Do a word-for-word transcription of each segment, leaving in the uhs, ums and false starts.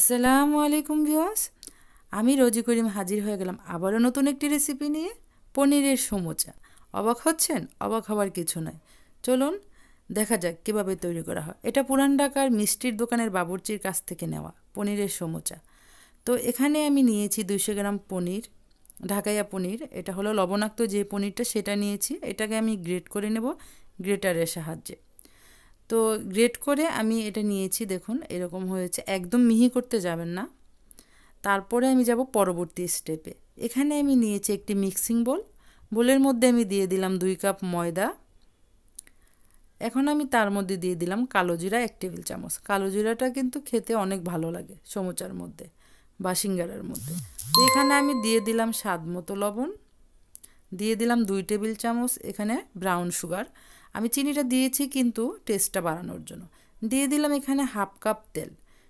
আসসালামু আলাইকুম ভিউয়ার্স, আমি রোজি করিম হাজির হয়ে গেলাম আবারও নতুন একটি রেসিপি নিয়ে। পনিরের সমোচা। অবাক হচ্ছেন? অবাক হওয়ার কিছু নয়, চলুন দেখা যাক কীভাবে তৈরি করা হয়। এটা পুরান ঢাকার মিষ্টির দোকানের বাবুর্চির কাছ থেকে নেওয়া পনিরের সমোচা। তো এখানে আমি নিয়েছি দুইশো গ্রাম পনির, ঢাকাইয়া পনির। এটা হলো লবণাক্ত যে পনিরটা, সেটা নিয়েছি। এটাকে আমি গ্রেট করে নেব গ্রেটারের সাহায্যে। তো গ্রেট করে আমি এটা নিয়েছি, দেখুন এরকম হয়েছে। একদম মিহি করতে যাবেন না। তারপরে আমি যাব পরবর্তী স্টেপে। এখানে আমি নিয়েছি একটি মিক্সিং বোল। বোলের মধ্যে আমি দিয়ে দিলাম দুই কাপ ময়দা। এখন আমি তার মধ্যে দিয়ে দিলাম কালো জিরা এক টেবিল চামচ। কালো জিরাটা কিন্তু খেতে অনেক ভালো লাগে সমোচার মধ্যে বা সিঙ্গারার মধ্যে। তো এখানে আমি দিয়ে দিলাম স্বাদ মতো লবণ, দিয়ে দিলাম দুই টেবিল চামচ এখানে ব্রাউন সুগার। আমি চিনিটা দিয়েছি কিন্তু টেস্টটা বাড়ানোর জন্য। দিয়ে দিলাম এখানে হাফ কাপ তেল।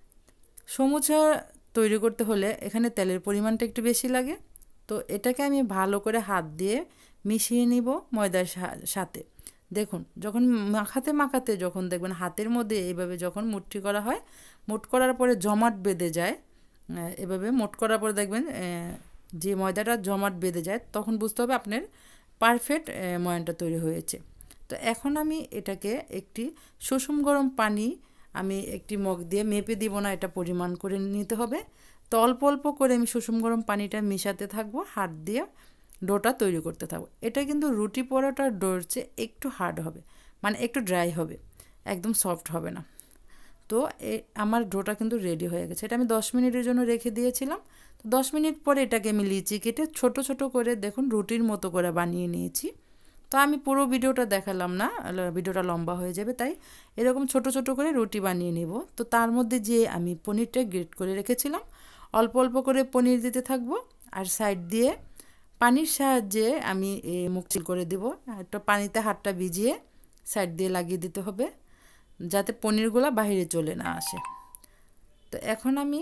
সমোচা তৈরি করতে হলে এখানে তেলের পরিমাণটা একটু বেশি লাগে। তো এটাকে আমি ভালো করে হাত দিয়ে মিশিয়ে নিব ময়দার সাথে। দেখুন যখন মাখাতে মাখাতে যখন দেখবেন হাতের মধ্যে এইভাবে যখন মুঠি করা হয়, মুঠ করার পরে জমাট বেঁধে যায়, এভাবে মুঠ করার পরে দেখবেন যে ময়দাটা জমাট বেঁধে যায়, তখন বুঝতে হবে আপনার পারফেক্ট ময়ানটা তৈরি হয়েছে। তো এখন আমি এটাকে একটি সুষুম গরম পানি, আমি একটি মগ দিয়ে মেপে দিব না, এটা পরিমাণ করে নিতে হবে। তো অল্প অল্প করে আমি সুষুম গরম পানিটা মিশাতে থাকবো, হাত দিয়ে ডোটা তৈরি করতে থাকবো। এটা কিন্তু রুটি পরোটার ডোর চেয়ে একটু হার্ড হবে, মানে একটু ড্রাই হবে, একদম সফট হবে না। তো আমার ডোটা কিন্তু রেডি হয়ে গেছে। এটা আমি দশ মিনিটের জন্য রেখে দিয়েছিলাম। তো দশ মিনিট পরে এটাকে আমি লিচি কেটে ছোট ছোট করে দেখুন রুটির মতো করে বানিয়ে নিয়েছি। তো আমি পুরো ভিডিওটা দেখালাম না, ভিডিওটা লম্বা হয়ে যাবে, তাই এরকম ছোট ছোট করে রুটি বানিয়ে নেব। তো তার মধ্যে যে আমি পনিরটা গ্রেট করে রেখেছিলাম, অল্প অল্প করে পনির দিতে থাকবো। আর সাইড দিয়ে পানির সাহায্যে আমি মুখ চিল করে দেবো। একটা পানিতে হাতটা ভিজিয়ে সাইড দিয়ে লাগিয়ে দিতে হবে, যাতে পনিরগুলো বাইরে চলে না আসে। তো এখন আমি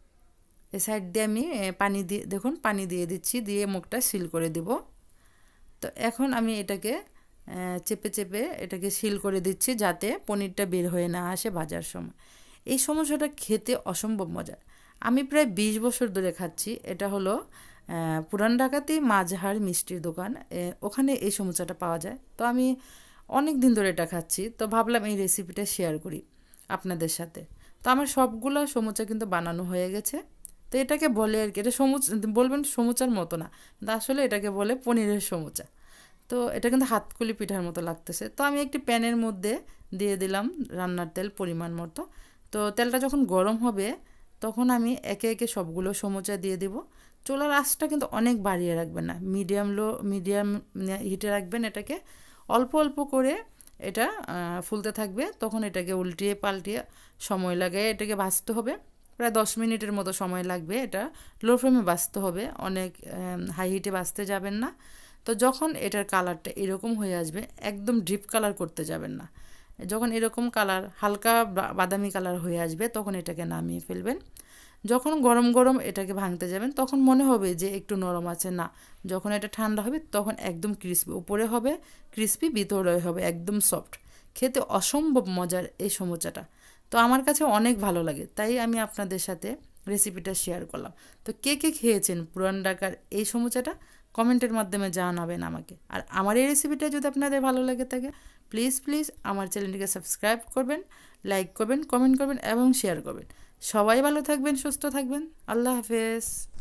এই সাইড দিয়ে আমি পানি দিয়ে দেখুন পানি দিয়ে দিচ্ছি, দিয়ে মুখটা সিল করে দিব। তো এখন আমি এটাকে চেপে চেপে এটাকে সিল করে দিচ্ছি, যাতে পনিরটা বের হয়ে না আসে ভাজার সময়। এই সমস্যাটা খেতে অসম্ভব মজার। আমি প্রায় বিশ বছর ধরে খাচ্ছি। এটা হলো পুরান ঢাকাতেই মাঝহার মিষ্টির দোকান, ওখানে এই সমস্যাটা পাওয়া যায়। তো আমি অনেক দিন ধরে এটা খাচ্ছি, তো ভাবলাম এই রেসিপিটা শেয়ার করি আপনাদের সাথে। তো আমার সবগুলো সমোচা কিন্তু বানানো হয়ে গেছে। তো এটাকে বলে আর কি, এটা সমুচা বলবেন সমুচার মতো না, কিন্তু আসলে এটাকে বলে পনিরের সমুচা। তো এটা কিন্তু হাতকুলি পিঠার মতো লাগতেছে। তো আমি একটি প্যানের মধ্যে দিয়ে দিলাম রান্নার তেল পরিমাণ মতো। তো তেলটা যখন গরম হবে তখন আমি একে একে সবগুলো সমুচা দিয়ে দেব। চুলার আঁচটা কিন্তু অনেক বাড়িয়ে রাখবেন না, মিডিয়াম লো মিডিয়াম হিটে রাখবেন। এটাকে অল্প অল্প করে এটা ফুলতে থাকবে, তখন এটাকে উল্টিয়ে পাল্টিয়ে সময় লাগে, এটাকে ভাজতে হবে। প্রায় দশ মিনিটের মতো সময় লাগবে। এটা লো ফ্লেমে ভাজতে হবে, অনেক হাই হিটে ভাজতে যাবেন না। তো যখন এটার কালারটা এরকম হয়ে আসবে, একদম ডিপ কালার করতে যাবেন না। যখন এরকম কালার হালকা বাদামি কালার হয়ে আসবে, তখন এটাকে নামিয়ে ফেলবেন। যখন গরম গরম এটাকে ভাঙতে যাবেন, তখন মনে হবে যে একটু নরম আছে, না, যখন এটা ঠান্ডা হবে তখন একদম ক্রিস্পি, উপরে হবে ক্রিস্পি, ভিতরে হবে একদম সফট। খেতে অসম্ভব মজার এই সমোচাটা। তো আমার কাছে অনেক ভালো লাগে, তাই আমি আপনাদের সাথে রেসিপিটা শেয়ার করলাম। তো কে কে খেয়েছেন পুরান ঢাকার এই সমোচাটা কমেন্টের মাধ্যমে জানাবেন আমাকে। আর আমার এই রেসিপিটা যদি আপনাদের ভালো লাগে থাকে, প্লিজ প্লিজ আমার চ্যানেলটিকে সাবস্ক্রাইব করবেন, লাইক করবেন, কমেন্ট করবেন এবং শেয়ার করবেন। সবাই ভালো থাকবেন, সুস্থ থাকবেন। আল্লাহ হাফেজ।